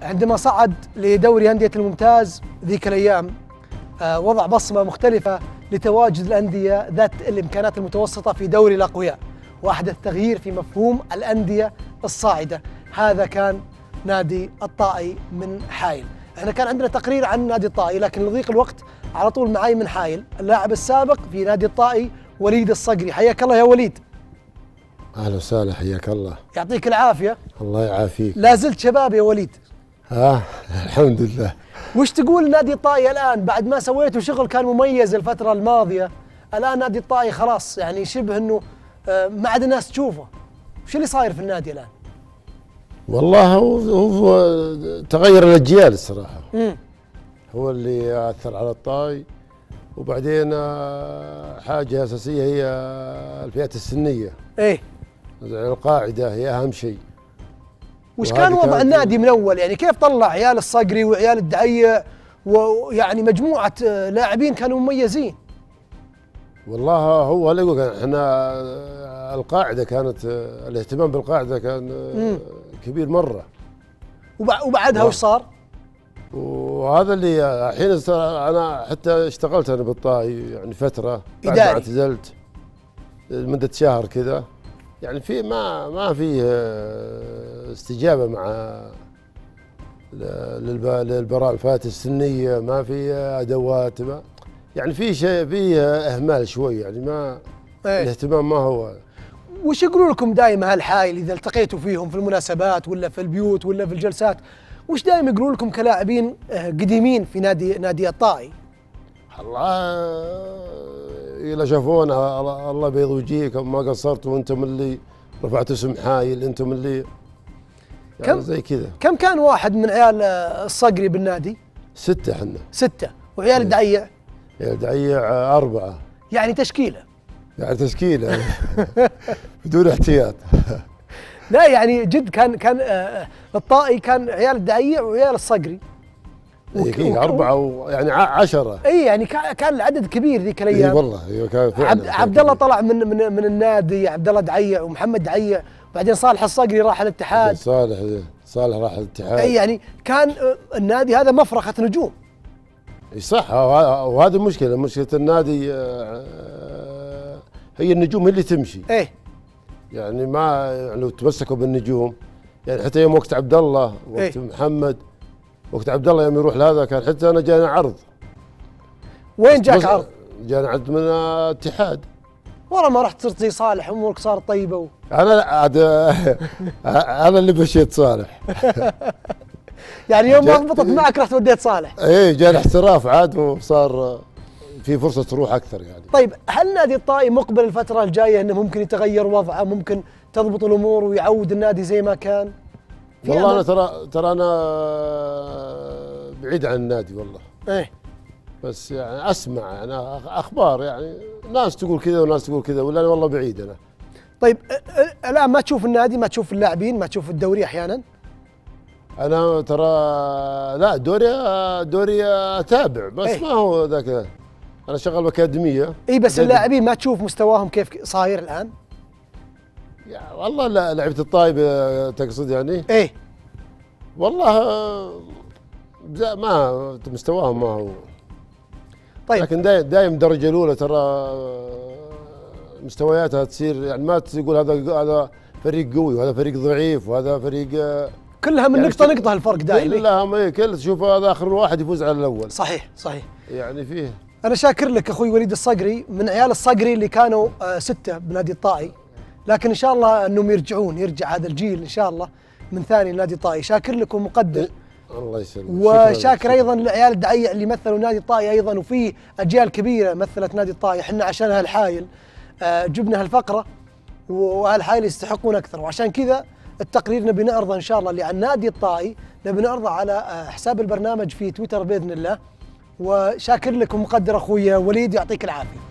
عندما صعد لدوري أندية الممتاز ذيك الأيام وضع بصمة مختلفة لتواجد الأندية ذات الإمكانات المتوسطة في دوري الأقوياء، وأحدث تغيير في مفهوم الأندية الصاعدة. هذا كان نادي الطائي من حائل. احنا كان عندنا تقرير عن نادي الطائي، لكن لضيق الوقت على طول معي من حائل اللاعب السابق في نادي الطائي وليد الصقري. حياك الله يا وليد. اهلا وسهلا، حياك الله. يعطيك العافية. الله يعافيك. لا زلت شباب يا وليد. الحمد لله. وش تقول نادي الطائي الآن بعد ما سويتوا شغل كان مميز الفترة الماضية؟ الآن نادي الطائي خلاص يعني شبه انه ما عاد الناس تشوفه. وش اللي صاير في النادي الآن؟ والله هو تغير الأجيال الصراحة. هو اللي أثر على الطائي، وبعدين حاجة أساسية هي الفئات السنية. ايه يعني القاعدة هي أهم شيء. وش كان وضع النادي من أول؟ يعني كيف طلع عيال الصقري وعيال الدعيع ويعني مجموعة لاعبين كانوا مميزين؟ والله هو اللي يقول احنا القاعدة كانت الاهتمام بالقاعدة كان كبير مرة. وبعدها وش صار؟ وهذا اللي الحين انا حتى اشتغلت انا بالطائي يعني فتره بعد ما اعتزلت لمده شهر كذا، يعني في ما في استجابه مع للبراء الفئات السنيه، ما في ادوات، يعني في شيء، في اهمال شوي، يعني ما الاهتمام ما هو. وش يقولوا لكم دائما هالحايل اذا التقيتوا فيهم في المناسبات ولا في البيوت ولا في الجلسات؟ وش دائما يقولوا لكم كلاعبين قديمين في نادي الطائي؟ الله إذا شافونا الله بيض وجهكم، ما قصرتوا، انتم اللي رفعتوا اسم حايل، انتم اللي يعني زي كذا. كم كان واحد من عيال الصقري بالنادي؟ 6 احنا. 6 وعيال الدعيع؟ عيال الدعيع 4. يعني تشكيلة. يعني تشكيلة بدون احتياط. لا يعني جد كان الطائي كان عيال الدعيع وعيال الصقري. 4 يعني 10. اي يعني كان العدد كبير ذيك الايام. اي والله كان فعلا. عبد الله طلع من النادي، عبد الله دعيع ومحمد دعيع، وبعدين صالح الصقري راح الاتحاد. صالح راح الاتحاد. اي يعني كان النادي هذا مفرخة نجوم. اي صح، وهذه المشكلة، مشكلة النادي هي النجوم هي اللي تمشي. ايه يعني ما يعني لو تمسكوا بالنجوم، يعني حتى يوم وقت عبد الله وقت محمد، وقت عبد الله يوم يروح لهذا كان حتى انا جاني عرض. وين جاك عرض؟ جاني عرض من الاتحاد. والله ما رحت صرت زي صالح امورك صارت طيبه انا عاد انا اللي مشيت صالح. يعني يوم ما ضبطت معك رحت وديت صالح. ايه جاني احتراف عاد، وصار في فرصة تروح أكثر يعني. طيب هل نادي الطائي مقبل الفترة الجاية أنه ممكن يتغير وضعه، ممكن تضبط الأمور ويعود النادي زي ما كان؟ والله أنا ترى أنا بعيد عن النادي والله. إيه بس يعني أسمع يعني أخبار، يعني ناس تقول كذا وناس تقول كذا، ولا أنا والله بعيد أنا. طيب الآن ما تشوف النادي، ما تشوف اللاعبين، ما تشوف الدوري أحيانا؟ أنا ترى لا دوري أتابع بس ما هو ذاك. أنا شغال بأكاديمية. إي بس اللاعبين ما تشوف مستواهم كيف صاير الآن؟ يا والله لا، لعبة الطائي تقصد يعني؟ إيه والله ما مستواهم ما هو. طيب لكن دايم الدرجة الأولى ترى مستوياتها تصير، يعني ما تقول هذا فريق قوي وهذا فريق ضعيف وهذا فريق كلها من يعني نقطة الفرق دائما. كلها كل تشوف هذا آخر واحد يفوز على الأول. صحيح يعني فيه. أنا شاكر لك أخوي وليد الصقري، من عيال الصقري اللي كانوا 6 بنادي الطائي، لكن إن شاء الله أنهم يرجع هذا الجيل إن شاء الله من ثاني نادي الطائي. شاكر لك ومقدر. الله يسلمك. وشاكر أيضا لعيال الدعيع اللي مثلوا نادي الطائي أيضا، وفي أجيال كبيرة مثلت نادي الطائي. إحنا عشان هالحايل جبنا هالفقرة، وهالحايل يستحقون أكثر، وعشان كذا التقرير نبي نعرضه إن شاء الله اللي عن نادي الطائي، نبي نعرضه على حساب البرنامج في تويتر بإذن الله. وشاكر لك ومقدر أخوي وليد، يعطيك العافية.